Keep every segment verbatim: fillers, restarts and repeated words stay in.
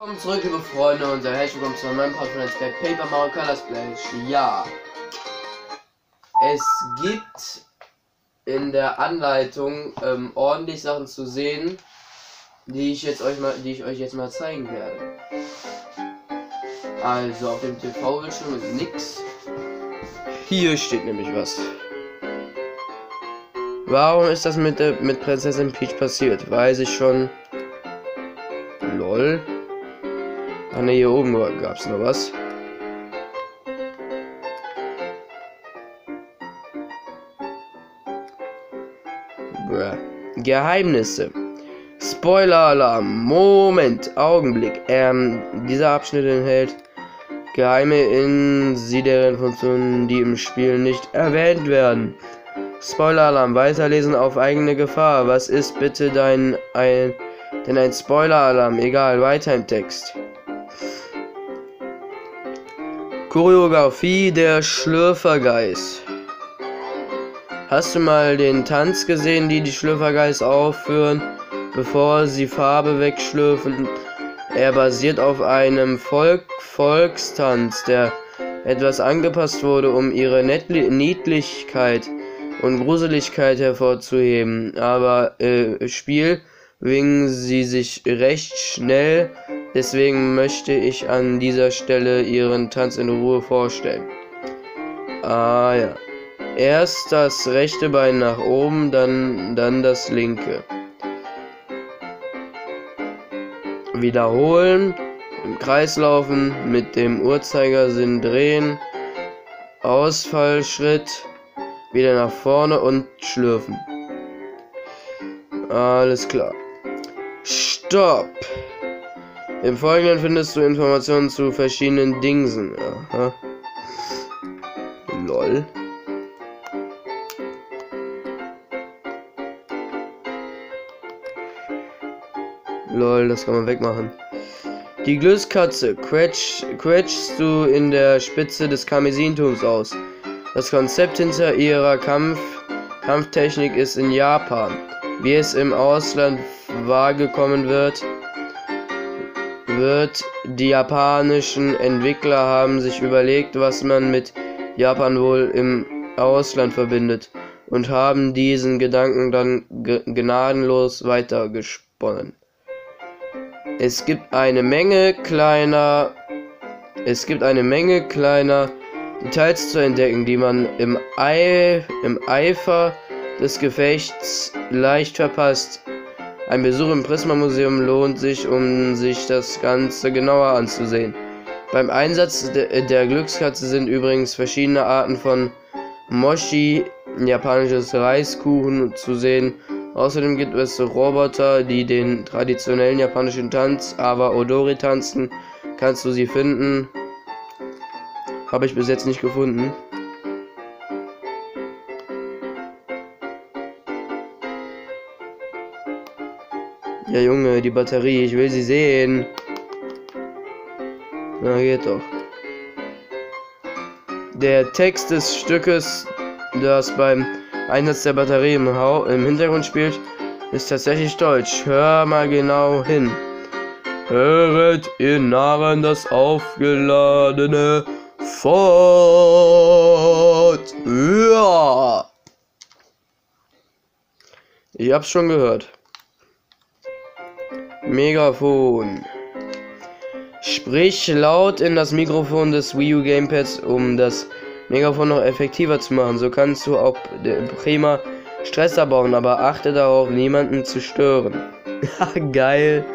Willkommen zurück, liebe Freunde, und herzlich willkommen zu einem neuen Part von Let's Play Paper Mario Color Splash. Ja, es gibt in der Anleitung ähm, ordentlich Sachen zu sehen, die ich jetzt euch mal, die ich euch jetzt mal zeigen werde. Also auf dem T V-Bildschirm ist nix. Hier steht nämlich was. Warum ist das mit der mit Prinzessin Peach passiert? Weiß ich schon. Lol. Ah ne, hier oben gab es noch was. Bruh. Geheimnisse. Spoiler-Alarm. Moment. Augenblick. Ähm, dieser Abschnitt enthält geheime Insiderien-Funktionen, die im Spiel nicht erwähnt werden. Spoiler-Alarm. Weiterlesen auf eigene Gefahr. Was ist bitte dein ein denn ein Spoiler-Alarm? Egal. Weiter im Text. Choreografie der Schlürfergeist. Hast du mal den Tanz gesehen, die die Schlürfergeist aufführen, bevor sie Farbe wegschlürfen? Er basiert auf einem Volk Volkstanz, der etwas angepasst wurde, um ihre Netli Niedlichkeit und Gruseligkeit hervorzuheben. Aber äh, Spiel wingen sie sich recht schnell. Deswegen möchte ich an dieser Stelle ihren Tanz in Ruhe vorstellen. Ah ja. Erst das rechte Bein nach oben, dann, dann das linke. Wiederholen, im Kreis laufen, mit dem Uhrzeigersinn drehen, Ausfallschritt, wieder nach vorne und schlürfen. Alles klar. Stopp! Im Folgenden findest du Informationen zu verschiedenen Dingsen. Aha. Lol. Lol, das kann man wegmachen. Die Glückskatze quetsch, quetschst du in der Spitze des Karmesinturms aus. Das Konzept hinter ihrer Kampf, Kampftechnik ist in Japan. Wie es im Ausland wahrgenommen wird, wird, die japanischen Entwickler haben sich überlegt, was man mit Japan wohl im Ausland verbindet, und haben diesen Gedanken dann ge gnadenlos weitergesponnen. Es gibt eine Menge kleiner, es gibt eine Menge kleiner Details zu entdecken, die man im, Ei, im Eifer des Gefechts leicht verpasst. Ein Besuch im Prisma-Museum lohnt sich, um sich das Ganze genauer anzusehen. Beim Einsatz de der Glückskatze sind übrigens verschiedene Arten von Mochi, japanisches Reiskuchen, zu sehen. Außerdem gibt es Roboter, die den traditionellen japanischen Tanz, aber Odori tanzen. Kannst du sie finden? Habe ich bis jetzt nicht gefunden. Ja, Junge, die Batterie, ich will sie sehen. Na, geht doch. Der Text des Stückes, das beim Einsatz der Batterie im, Hau im Hintergrund spielt, ist tatsächlich deutsch. Hör mal genau hin. Höret, ihr Narren, das aufgeladene Fort. Ja. Ich hab's schon gehört. Megafon. Sprich laut in das Mikrofon des Wii U Gamepads, um das Megafon noch effektiver zu machen. So kannst du auch prima Stress abbauen, aber achte darauf, niemanden zu stören. Geil.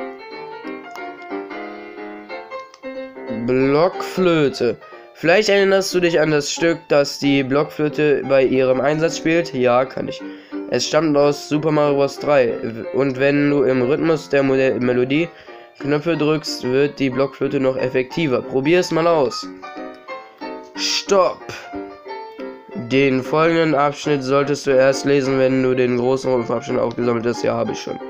Blockflöte. Vielleicht erinnerst du dich an das Stück, das die Blockflöte bei ihrem Einsatz spielt? Ja, kann ich. Es stammt aus Super Mario Bros. drei, und wenn du im Rhythmus der Modell Melodie Knöpfe drückst, wird die Blockflöte noch effektiver. Probier es mal aus. Stopp! Den folgenden Abschnitt solltest du erst lesen, wenn du den großen Rundfabschnitt aufgesammelt hast. Ja, habe ich schon.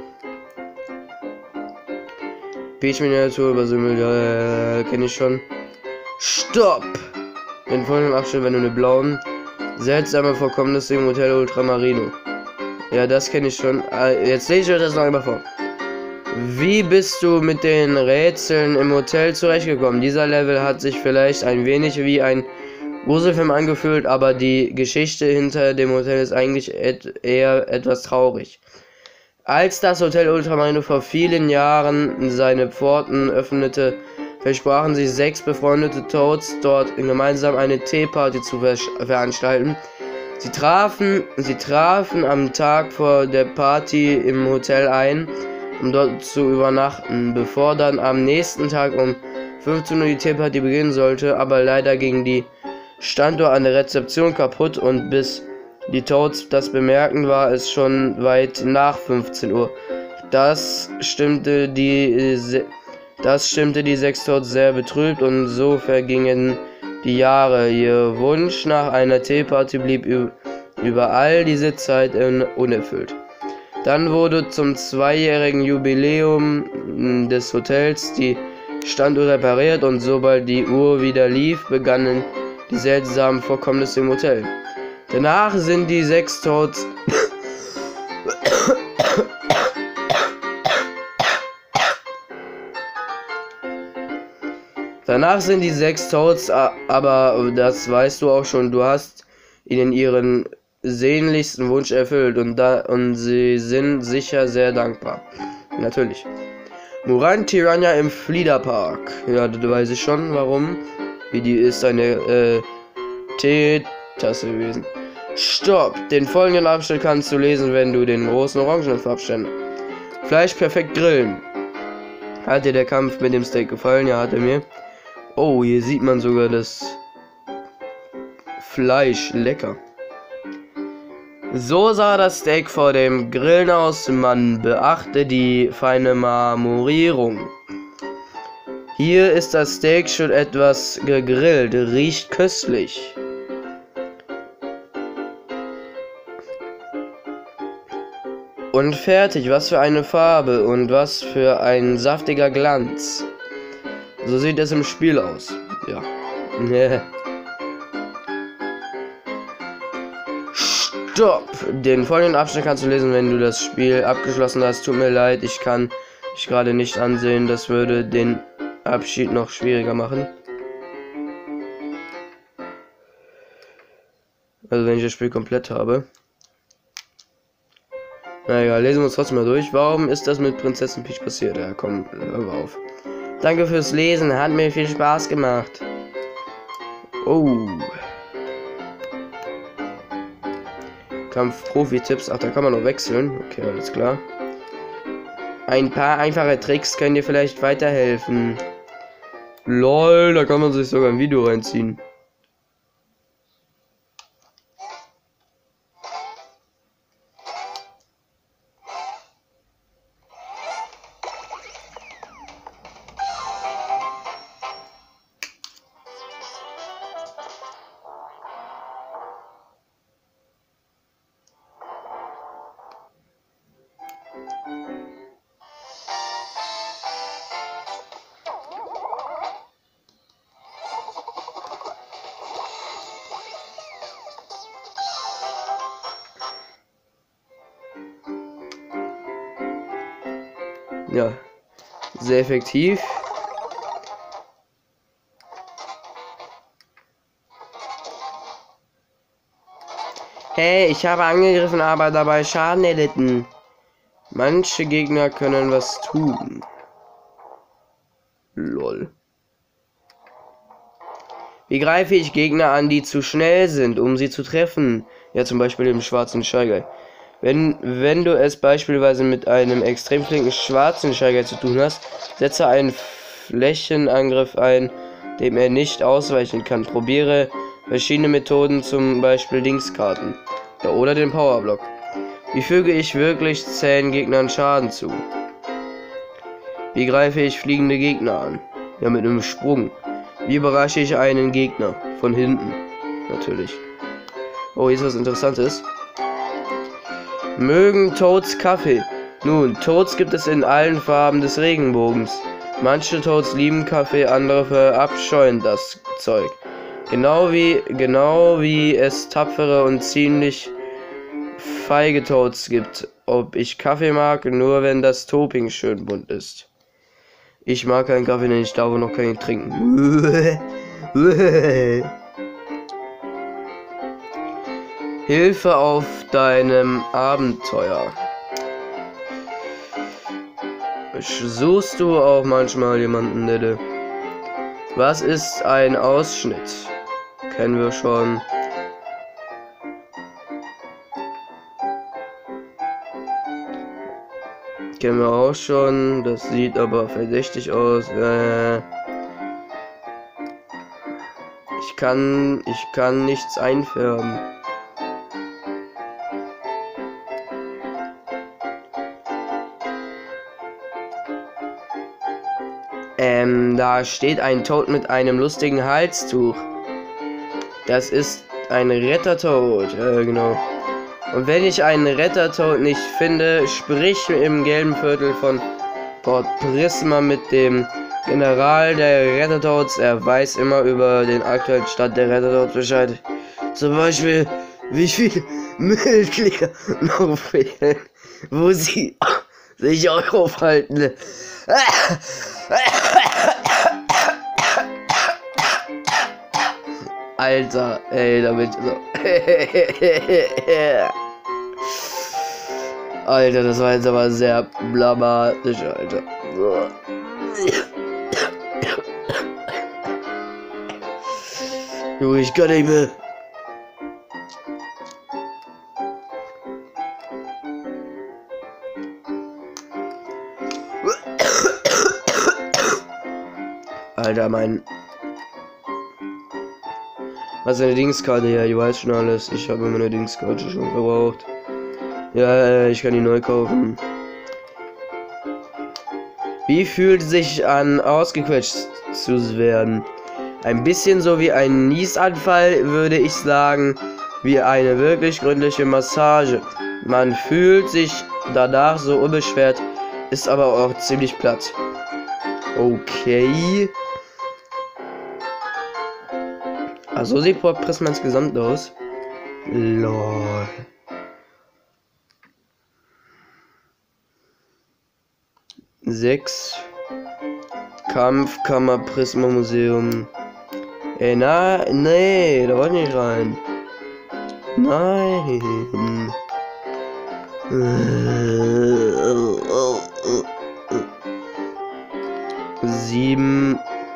Peach Miniatur übersimmelt, äh, kenne ich schon. Stopp! Den folgenden Abschnitt, wenn du eine blauen seltsame Vorkommnisse im Hotel Ultramarino. Ja, das kenne ich schon. Jetzt lese ich euch das noch einmal vor. Wie bist du mit den Rätseln im Hotel zurechtgekommen? Dieser Level hat sich vielleicht ein wenig wie ein Gruselfilm angefühlt, aber die Geschichte hinter dem Hotel ist eigentlich et eher etwas traurig. Als das Hotel Ultramarino vor vielen Jahren seine Pforten öffnete, versprachen sich sechs befreundete Toads dort gemeinsam eine Teeparty zu ver veranstalten. Sie trafen, sie trafen am Tag vor der Party im Hotel ein, um dort zu übernachten, bevor dann am nächsten Tag um fünfzehn Uhr die Teeparty beginnen sollte, aber leider ging die Standuhr an der Rezeption kaputt und bis die Toads das bemerkten, war es schon weit nach fünfzehn Uhr. Das stimmte die, das stimmte die sechs Toads sehr betrübt und so vergingen die Jahre. Ihr Wunsch nach einer Teeparty blieb über all diese Zeit unerfüllt. Dann wurde zum zweijährigen Jubiläum des Hotels die Standuhr repariert und sobald die Uhr wieder lief, begannen die seltsamen Vorkommnisse im Hotel. Danach sind die sechs Toads Danach sind die sechs Toads, aber das weißt du auch schon, du hast ihnen ihren sehnlichsten Wunsch erfüllt und, da, und sie sind sicher sehr dankbar. Natürlich. Muran Tirania im Fliederpark. Ja, das weiß ich schon, warum. Wie die ist eine äh, Teetasse gewesen. Stopp! Den folgenden Abschnitt kannst du lesen, wenn du den großen Orangen abstellen. Fleisch perfekt grillen. Hat dir der Kampf mit dem Steak gefallen? Ja, hat er mir. Oh, hier sieht man sogar das Fleisch. Lecker. So sah das Steak vor dem Grillen aus. Man beachte die feine Marmorierung. Hier ist das Steak schon etwas gegrillt. Riecht köstlich. Und fertig. Was für eine Farbe und was für ein saftiger Glanz. So sieht es im Spiel aus. Ja. Stopp! Den folgenden Abschnitt kannst du lesen, wenn du das Spiel abgeschlossen hast. Tut mir leid, ich kann dich gerade nicht ansehen. Das würde den Abschied noch schwieriger machen. Also wenn ich das Spiel komplett habe. Na egal, lesen wir uns trotzdem mal durch. Warum ist das mit Prinzessin Peach passiert? Ja, komm, hör mal auf. Danke fürs Lesen, hat mir viel Spaß gemacht. Oh. Kampf-Profi-Tipps. Ach, da kann man noch wechseln. Okay, alles klar. Ein paar einfache Tricks können dir vielleicht weiterhelfen. Lol, da kann man sich sogar ein Video reinziehen. Ja, sehr effektiv. Hey, ich habe angegriffen, aber dabei Schaden erlitten. Manche Gegner können was tun. Lol. Wie greife ich Gegner an, die zu schnell sind, um sie zu treffen? Ja, zum Beispiel im schwarzen Shy-Guy. Wenn, wenn du es beispielsweise mit einem extrem flinken schwarzen Shy-Guy zu tun hast, setze einen Flächenangriff ein, dem er nicht ausweichen kann. Probiere verschiedene Methoden, zum Beispiel Linkskarten. Ja, oder den Powerblock. Wie füge ich wirklich zähen Gegnern Schaden zu? Wie greife ich fliegende Gegner an? Ja, mit einem Sprung. Wie überrasche ich einen Gegner? Von hinten. Natürlich. Oh, hier ist was Interessantes. Mögen Toads Kaffee? Nun, Toads gibt es in allen Farben des Regenbogens. Manche Toads lieben Kaffee, andere verabscheuen das Zeug. Genau wie, genau wie es tapfere und ziemlich feige Toads gibt. Ob ich Kaffee mag, nur wenn das Topping schön bunt ist. Ich mag keinen Kaffee, denn ich darf noch keinen trinken. Hilfe auf deinem Abenteuer. Suchst du auch manchmal jemanden, Nelle? Was ist ein Ausschnitt? Kennen wir schon. Kennen wir auch schon. Das sieht aber verdächtig aus. Äh, ich kann, ich kann nichts einfärben. Ähm, da steht ein Toad mit einem lustigen Halstuch. Das ist ein Rettertoad, äh, genau. Und wenn ich einen Rettertoad nicht finde, sprich im gelben Viertel von Port Prisma mit dem General der Rettertoads. Er weiß immer über den aktuellen Stand der Rettertoads Bescheid. Zum Beispiel, wie viel Mitglieder noch fehlen, wo sie sich auch aufhalten. Alter, ey, damit so. Alter, das war jetzt aber sehr blamatisch, Alter. Junge, ich kann nicht mehr. Alter, mein... Was ist eine Dingskarte? Ja, ich weiß schon alles. Ich habe meine Dingskarte schon verbraucht. Ja, ich kann die neu kaufen. Wie fühlt sich an, ausgequetscht zu werden? Ein bisschen so wie ein Niesanfall, würde ich sagen. Wie eine wirklich gründliche Massage. Man fühlt sich danach so unbeschwert, ist aber auch ziemlich platt. Okay. Also so sieht Port Prisma insgesamt aus. Lol. sechs. Kampfkammer Prisma Museum. Ey, na, nee, da wollte ich nicht rein. Nein. sieben.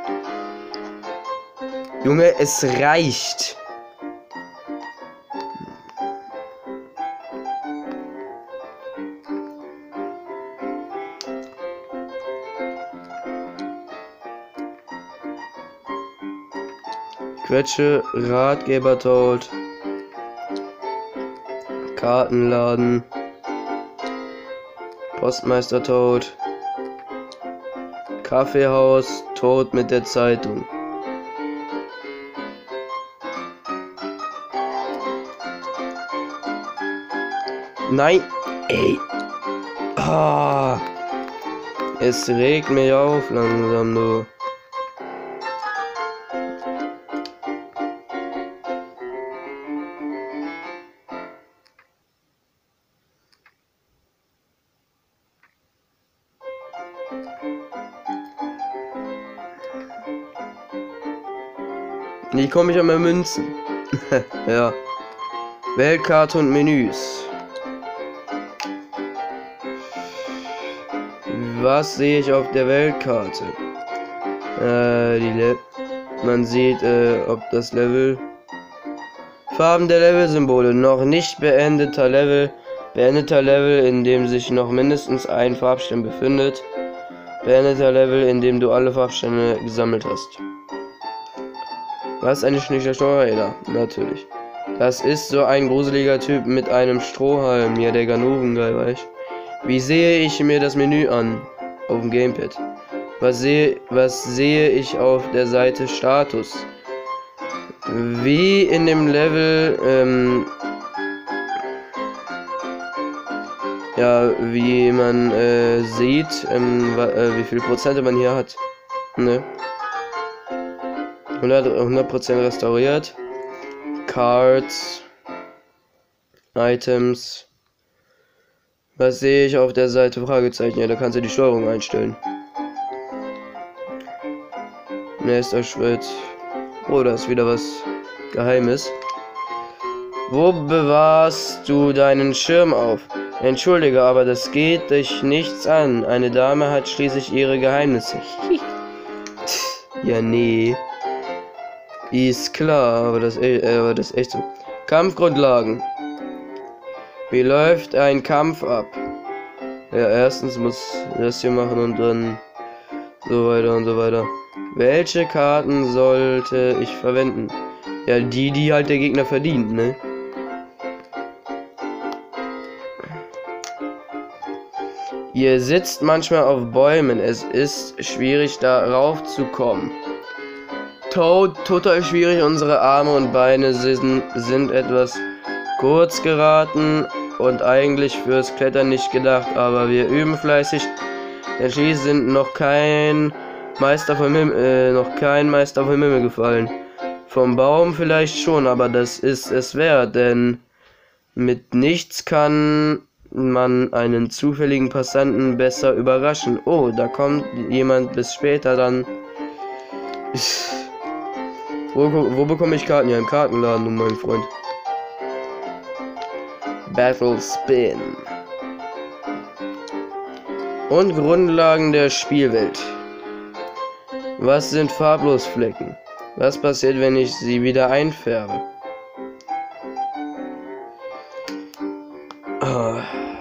Junge, es reicht. Quetsche, Ratgeber Toad, Kartenladen, Postmeister Toad, Kaffeehaus, Toad mit der Zeitung. Nein, ey. Ah, es regt mich auf langsam, du. Wie komme ich an meine Münzen? Ja. Weltkarte und Menüs. Was sehe ich auf der Weltkarte? Äh, die Le Man sieht, äh, ob das Level... Farben der Level-Symbole. Noch nicht beendeter Level. Beendeter Level, in dem sich noch mindestens ein Farbstern befindet. Beendeter Level, in dem du alle Farbsterne gesammelt hast. Was ist eine schnichter Steuerräder? Natürlich. Das ist so ein gruseliger Typ mit einem Strohhalm. Ja, der Ganoven, geil, weißt. Wie sehe ich mir das Menü an? Auf dem Gamepad. Was sehe, was sehe ich auf der Seite Status? Wie in dem Level, ähm, ja, wie man äh, sieht, ähm, äh, wie viel Prozent man hier hat. Ne? hundert Prozent restauriert. Cards. Items. Was sehe ich auf der Seite? Fragezeichen. Ja, da kannst du die Steuerung einstellen. Nächster Schritt. Oh, da ist wieder was Geheimes. Wo bewahrst du deinen Schirm auf? Entschuldige, aber das geht dich nichts an. Eine Dame hat schließlich ihre Geheimnisse. Ja, nee. Ist klar, aber das, äh, aber das ist echt so. Kampfgrundlagen. Wie läuft ein Kampf ab? Ja, erstens muss das hier machen und dann so weiter und so weiter. Welche Karten sollte ich verwenden? Ja, die, die halt der Gegner verdient, ne? Ihr sitzt manchmal auf Bäumen. Es ist schwierig, darauf zu kommen. Toad, total schwierig. Unsere Arme und Beine sind, sind etwas kurz geraten und eigentlich fürs Klettern nicht gedacht. Aber wir üben fleißig. Denn schließlich sind noch kein Meister vom Himmel, äh, noch kein Meister vom Himmel gefallen. Vom Baum vielleicht schon, aber das ist es wert, denn mit nichts kann man einen zufälligen Passanten besser überraschen. Oh, da kommt jemand bis später dann. Wo, wo bekomme ich Karten? Ja, im Kartenladen, mein Freund. Battle Spin. Und Grundlagen der Spielwelt. Was sind Farblosflecken? Was passiert, wenn ich sie wieder einfärbe? Ah.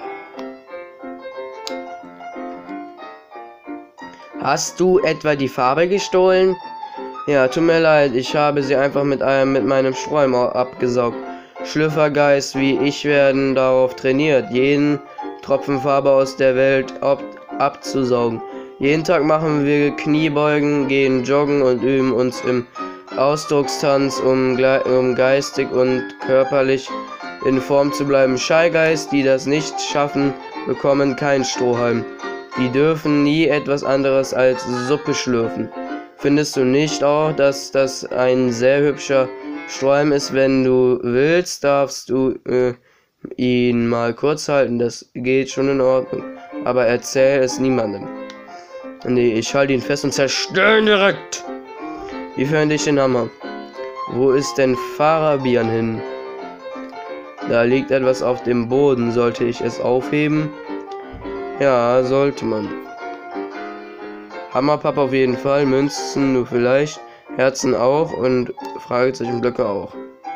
Hast du etwa die Farbe gestohlen? Ja, tut mir leid, ich habe sie einfach mit einem mit meinem Sträum abgesaugt. Schlüpfergeist wie ich werden darauf trainiert, jeden Tropfen Farbe aus der Welt ab abzusaugen. Jeden Tag machen wir Kniebeugen, gehen joggen und üben uns im Ausdruckstanz, um, um geistig und körperlich in Form zu bleiben. Scheigeist, die das nicht schaffen, bekommen kein Strohhalm. Die dürfen nie etwas anderes als Suppe schlürfen. Findest du nicht auch, dass das ein sehr hübscher Strohhalm ist? Wenn du willst, darfst du äh, ihn mal kurz halten. Das geht schon in Ordnung. Aber erzähl es niemandem. Nee, ich halte ihn fest und zerstöre ihn direkt. Wie finde ich den Hammer? Wo ist denn Farabian hin? Da liegt etwas auf dem Boden. Sollte ich es aufheben? Ja, sollte man. Hammerpapp auf jeden Fall, Münzen nur vielleicht, Herzen auch und Fragezeichenblöcke auch.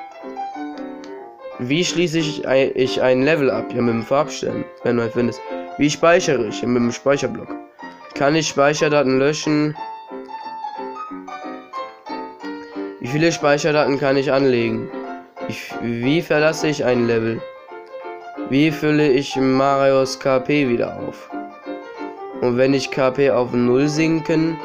Wie schließe ich ein, ich ein Level ab? Ja, mit dem Farbstern, wenn du halt findest. Wie speichere ich? Ja, mit dem Speicherblock. Kann ich Speicherdaten löschen? Wie viele Speicherdaten kann ich anlegen? Ich, wie verlasse ich ein Level? Wie fülle ich Marios K P wieder auf? Und wenn ich K P auf null sinken?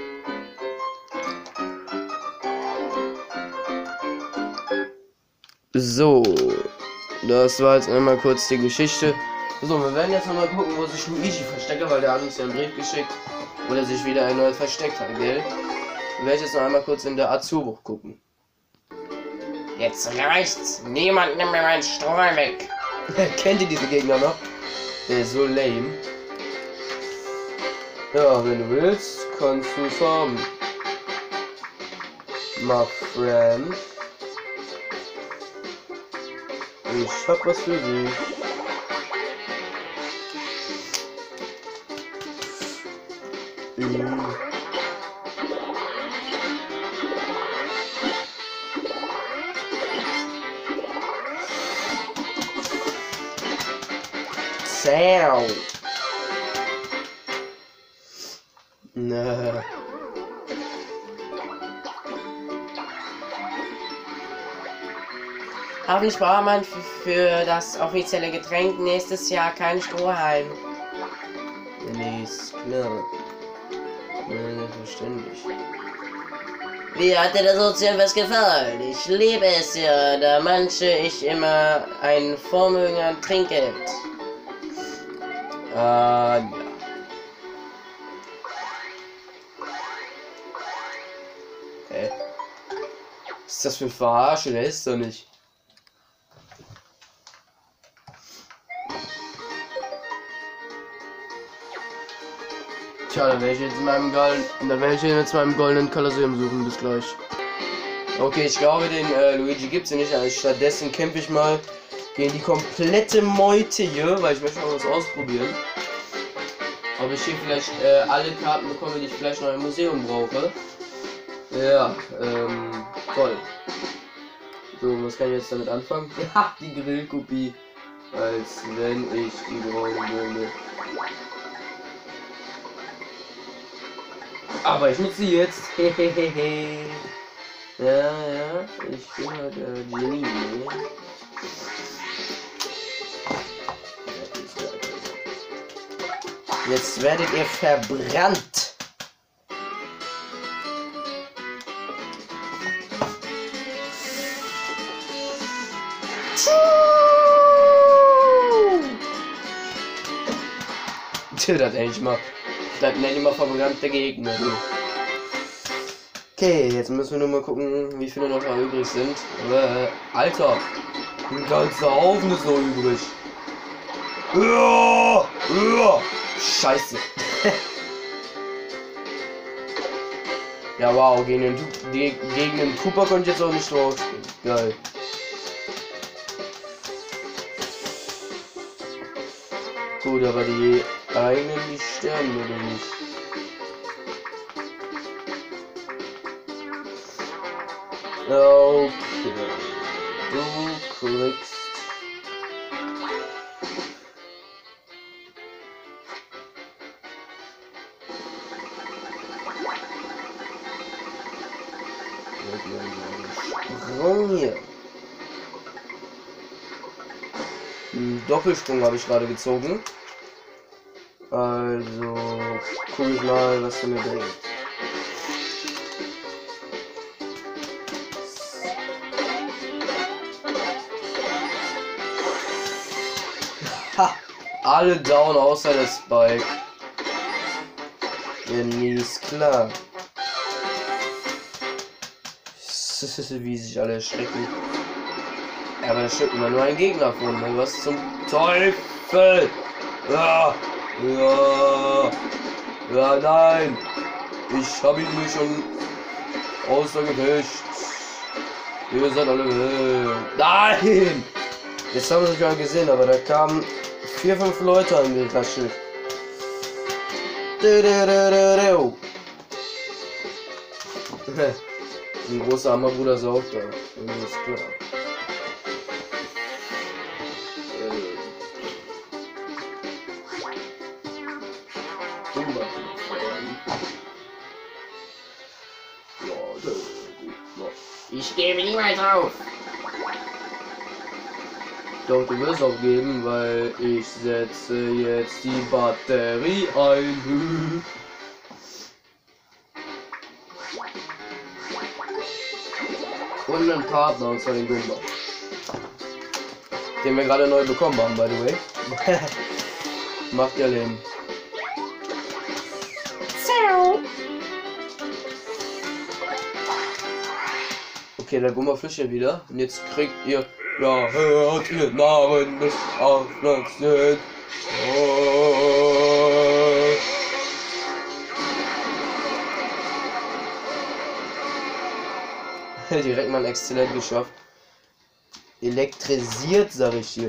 So, das war jetzt einmal kurz die Geschichte. So, wir werden jetzt nochmal gucken, wo sich Luigi versteckt, weil der hat uns ja einen Brief geschickt, wo er sich wieder erneut versteckt hat, gell? Ich werde jetzt noch einmal kurz in der Azubuch gucken. Jetzt reicht's. Niemand nimmt mir meinen Strohhalm weg. Kennt ihr diese Gegner noch? Der ist so lame. Ja, wenn du willst, kannst du es haben. My friend. Ich hab was für dich. Mhm. Sound. Na. Hoffentlich braucht man für das offizielle Getränk nächstes Jahr keinen Strohhalm. Nee, ist klar. Nee, verständlich. Wie hat dir das Ozean was gefallen? Ich liebe es ja, da manche ich immer ein Vermögen an Trinkgeld. Ah, ja. Hä? Was ist das für ein Verarsche? Der ist doch nicht. Tja, da werde ich jetzt in meinem Golden, da werde ich jetzt in meinem goldenen Kolosseum suchen, bis gleich. Okay, ich glaube, den äh, Luigi gibt's hier nicht, also stattdessen kämpfe ich mal gegen die komplette Meute hier, weil ich möchte mal was ausprobieren. Ob ich hier vielleicht äh, alle Karten bekomme, die ich vielleicht noch im Museum brauche. Ja, ähm, toll. So, was kann ich jetzt damit anfangen? Ja, die Grillkopie. Als wenn ich die brauchen würde. Aber ich nutze sie jetzt. Hehehe. Ja, ja, ich bin halt der Genie. Jetzt werdet ihr verbrannt. Tja, das nenne ich mal. Das nenne ich mal verbrannte Gegner. Okay, jetzt müssen wir nur mal gucken, wie viele noch da übrig sind. Äh, Alter, ein ganzer Haufen ist noch übrig. Ja, ja. Scheiße. Ja, wow, gegen den, gegen den Cooper konnte ich jetzt auch nicht drauf. Geil. Gut, aber die einen, die sterben oder nicht. Okay. Du kriegst. Sprung hier. Einen Doppelsprung habe ich gerade gezogen. Also guck ich mal, was du mir bringt. Ha! Alle down außer der Spike. Ja, nie ist klar. Wie sich alle erschrecken. Aber da stimmt immer nur ein Gegner von mir. Was zum Teufel? Ja, ja, ja, nein. Ich habe ihn mir schon außergefischt. Ihr seid alle wild. Nein! Jetzt haben wir es gerade gesehen, aber da kamen vier, fünf Leute angeraschelt. Ein großer Hammerbruder ist auch da. Das ist klar. Ich gebe niemals auf. Doch, du wirst aufgeben, weil ich setze jetzt die Batterie ein. Und einen Partner, und zwar den Gumba. Den wir gerade neu bekommen haben, by the way. Macht ihr Leben. Okay, der Gumba flüchtet wieder. Und jetzt kriegt ihr... Ja, hört ihr Namen des Aufwachsens. Oh. Direkt mal exzellent geschafft. Elektrisiert, sag ich dir.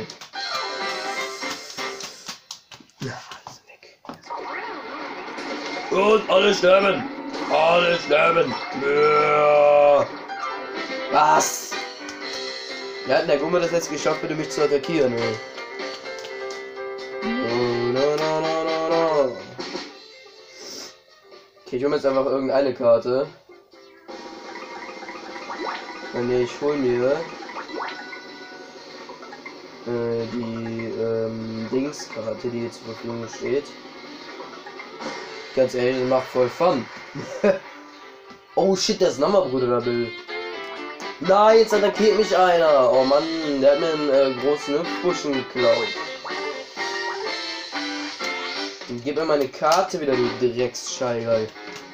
Ja, alles weg. Und alle sterben. Alle sterben. Ja. Was? Ja, hat der Gummi das jetzt geschafft, bitte mich zu attackieren, ey. No, no, no, no, no, no. Okay, ich hole jetzt einfach irgendeine Karte. Ne, ich hol mir äh, die ähm, Dingskarte, die hier zur Verfügung steht. Ganz ehrlich, das macht voll Fun. Oh shit, der ist ein Hammerbruder, da Bill. Nein, jetzt attackiert mich einer. Oh Mann, der hat mir einen äh, großen Hüpfbuschen geklaut. Und gib mir meine Karte wieder, du Drecksscheigerl.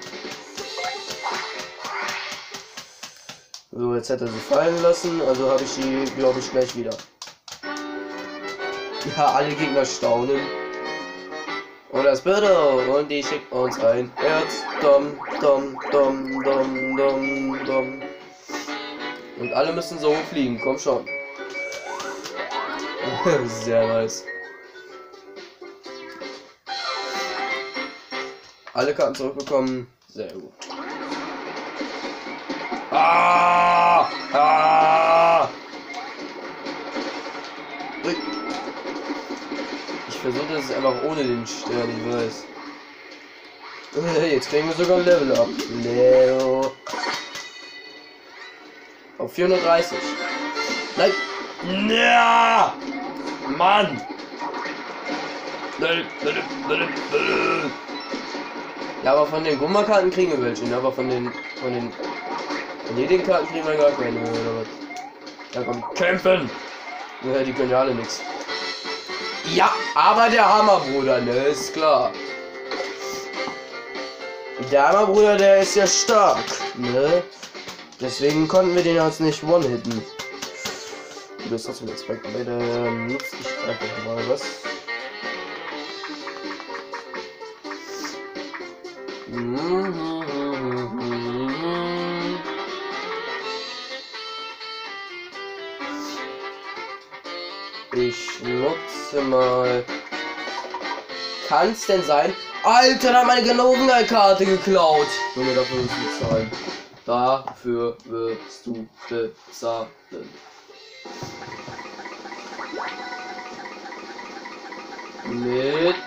So, jetzt hat er sie fallen lassen, also habe ich die, glaube ich, gleich wieder. Ja, alle Gegner staunen. Und das Birdo. Und die schickt uns ein Herz. Dom, dom, dom, dom, dom, dom. Und alle müssen so fliegen. Komm schon. Sehr nice. Alle Karten zurückbekommen. Sehr gut. Ah! Ah! Ich versuche das einfach ohne den Stern, ich weiß. Jetzt kriegen wir sogar ein Level up. Leo. Auf vierhundertdreißig. Nein! Ja! Mann! Ja, aber von den Gummerkarten kriegen wir welche, ne? Aber von den von den von den Karten kriegen wir gar keine mehr, oder was? Ja, komm, kämpfen! Ja, die können ja alle nichts. Ja, aber der Hammerbruder, ne, ist klar. Der Hammerbruder, der ist ja stark, ne? Deswegen konnten wir den jetzt nicht one-hitten. Du bist trotzdem jetzt bei der nutze ich einfach mal was. Ich nutze mal. Kann's denn sein? Alter, da hat meine Genovengal-Karte geklaut. Junge, dafür wirst du bezahlen. Dafür wirst du bezahlen. Mit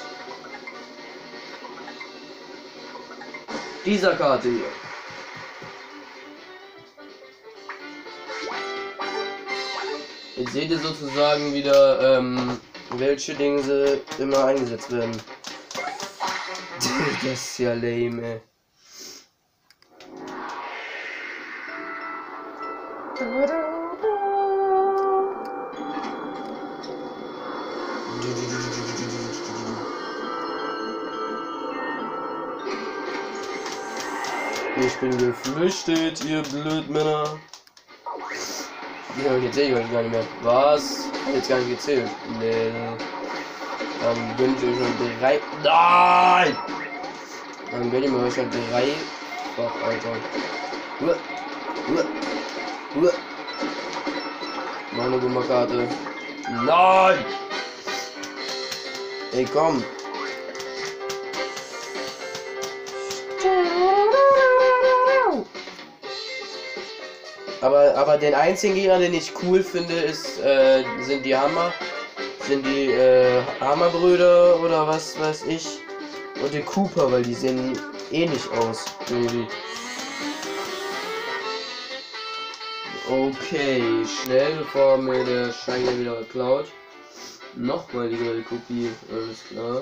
dieser Karte hier. Jetzt seht ihr sozusagen wieder, ähm, welche Dinge sie immer eingesetzt werden. Das ist ja lame, ey. Ich bin geflüchtet, ihr Blödmänner. Ja, jetzt sehe ich euch gar nicht mehr. Was? Jetzt gar nicht gezählt. Nee. Dann gönn ich euch schon drei. Nein! Dann gönn ich mir euch schon dreifach, Alter. Uah. Uah. Uah. Noch eine Gummerkarte. Nein! Ey, komm! Aber, aber den einzigen Gegner, den ich cool finde, ist, äh, sind die Hammer. Sind die, äh, Hammerbrüder oder was weiß ich. Und die Cooper, weil die sehen ähnlich aus, irgendwie. Okay, schnell, bevor mir der Schein wieder klaut. Nochmal die neue Kopie, alles klar.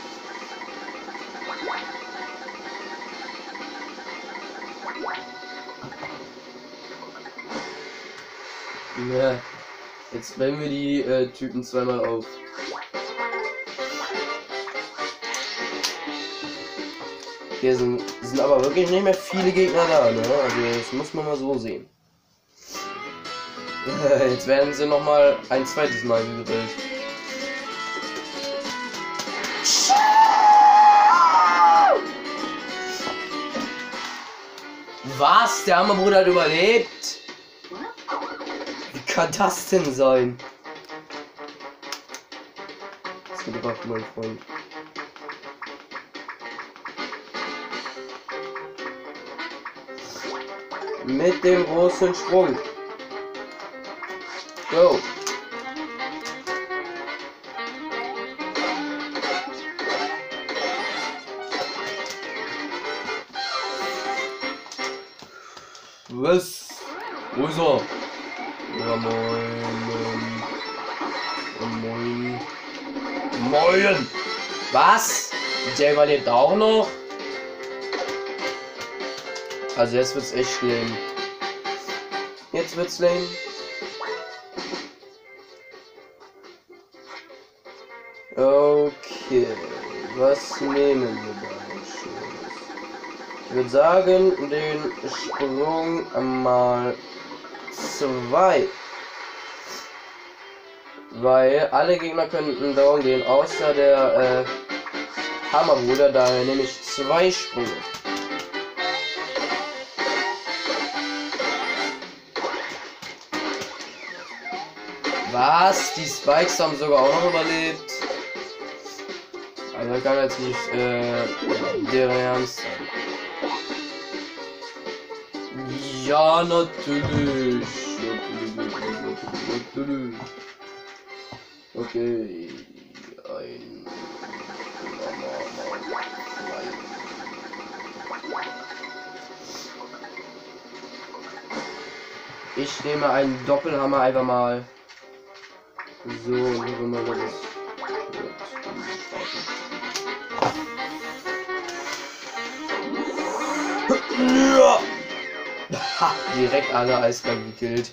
Ja, jetzt nehmen wir die äh, Typen zweimal auf. Hier sind, sind aber wirklich nicht mehr viele Gegner da, ne? Also das muss man mal so sehen. Jetzt werden sie noch mal ein zweites Mal gewählt. Was? Der arme Bruder hat überlebt? Wie kann das denn sein? Das geht gebracht, mein Freund. Mit dem großen Sprung. Go. Was? Wo ist er? Ja, moin. Moin. Moin. Was? Der überlebt auch noch? Also jetzt wird's echt lame. Jetzt wird's lame. Okay, was nehmen wir da? Ich würde sagen, den Sprung mal zwei. Weil alle Gegner könnten down gehen, außer der, äh, Hammerbruder, daher nehme ich zwei Sprünge. Was? Die Spikes haben sogar auch noch überlebt. Also kann jetzt nicht äh, deren Ernst sein. Ja, natürlich. Natürlich. Okay. Ein. Ich nehme einen Doppelhammer einfach mal. So, wie immer das ist. Ja. Ha, direkt alle eiskalt gekillt.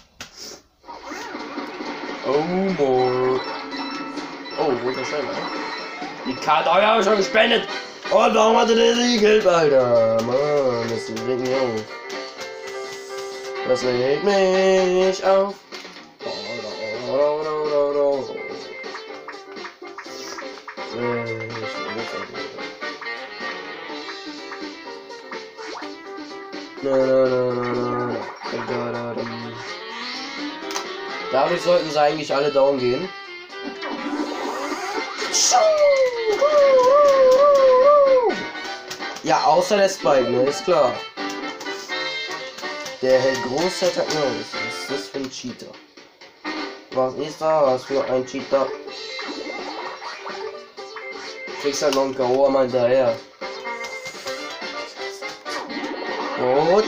Oh, more. Oh, wo ist der Scheibe? Die Karte habe ich schon gespendet. Und warum hatte der sie gekillt, Alter? Mann, das regt mich auf. Das regt mich auf. Na, na, na, na, na. Dadurch sollten sie eigentlich alle down gehen. Ja, außer der Spike, ne, ist klar. Der hält Großattack aus. Was ist das für ein Cheater? Was ist das für ein Cheater? Kriegst halt noch einen K O mal hinterher. Oh,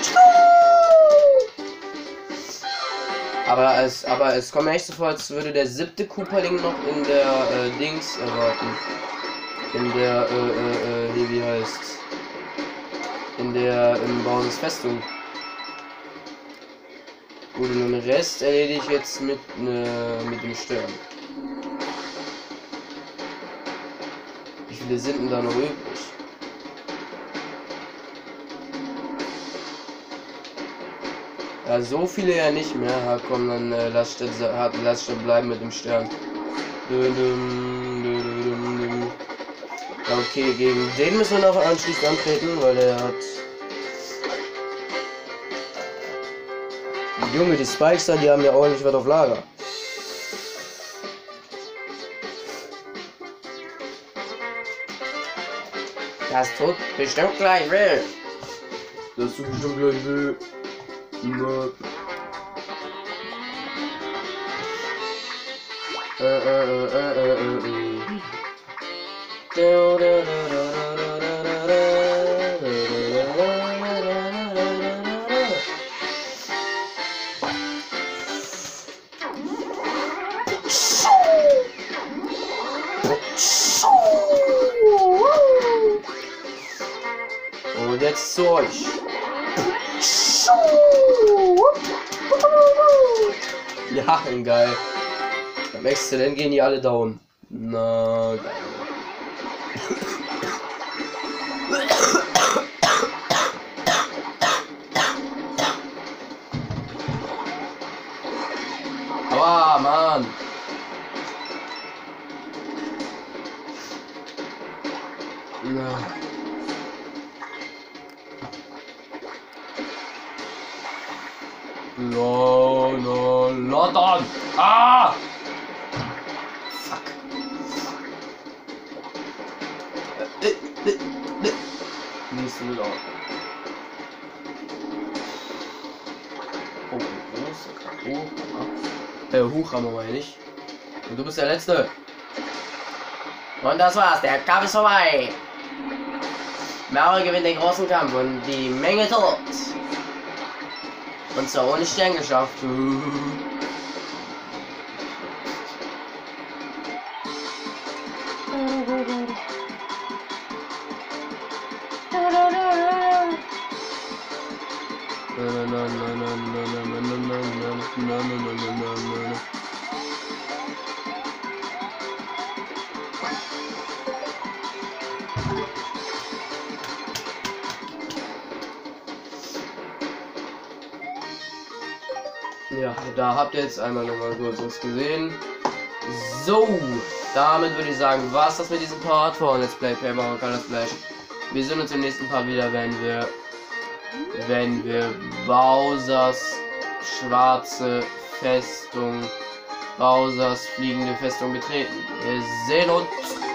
aber es, aber es kommt mir echt so vor, als würde der siebte Cooperling noch in der äh, Dings erwarten. In der, äh, äh, äh, wie heißt? In der, im Bauses Festung. Gut, und den Rest erledige ich jetzt mit, äh, mit dem Stern. Wie viele sind denn da noch übrig? Ja, so viele ja nicht mehr. Ja, komm, dann äh, lass statt lass statt bleiben mit dem Stern. Ja, okay, gegen den müssen wir noch anschließend antreten, weil er hat. Junge, die Spikes da, die haben ja ordentlich was auf Lager. Das tut bestimmt gleich weh. Das tut bestimmt gleich weh. Na. Äh, äh, äh, äh, äh, äh. Und jetzt zu euch. Ja, geil. Beim Exzellent gehen die alle down. Na, geil. Aua, Mann. Na. No, no, not on. Ah! Fuck. Äh, äh, äh, äh. Nächste mit auf. Oh, große K O. Äh, Hochhammer meine ich. Und du bist der Letzte. Und das war's, der Kampf ist vorbei. Mario gewinnt den großen Kampf und die Menge tot. Und zwar ohne Stern geschafft. Ja, da habt ihr jetzt einmal noch mal kurz was gesehen. So, damit würde ich sagen, was das mit diesem Part von Let's Play Paper Color Splash. Wir sehen uns im nächsten Part wieder, wenn wir wenn wir Bowsers schwarze Festung, Bowsers fliegende Festung betreten. Wir sehen uns.